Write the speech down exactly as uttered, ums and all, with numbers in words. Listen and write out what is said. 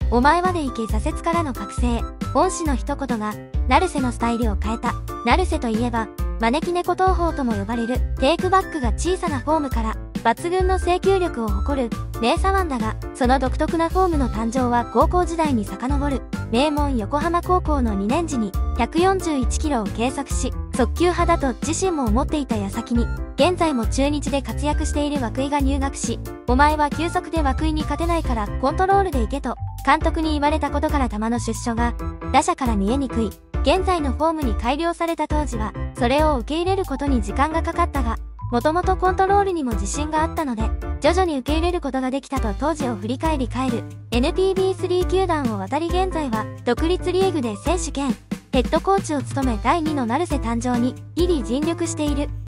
お前まで行け挫折からの覚醒。恩師の一言が、成瀬のスタイルを変えた。成瀬といえば、招き猫投法とも呼ばれる、テイクバックが小さなフォームから、抜群の制球力を誇る、名左腕だが、その独特なフォームの誕生は高校時代に遡る。名門横浜高校のにねん時に、ひゃくよんじゅういちキロを計測し、速球派だと自身も思っていた矢先に、現在も中日で活躍している涌井が入学し、お前は球速で涌井に勝てないからコントロールでいけと、監督に言われたことから球の出所が、打者から見えにくい。現在のフォームに改良された当時は、それを受け入れることに時間がかかったが、もともとコントロールにも自信があったので、徐々に受け入れることができたと当時を振り返り返る。エヌピービースリー 球団を渡り現在は、独立リーグで選手兼、ヘッドコーチを務めだいにの成瀬誕生に、日々尽力している。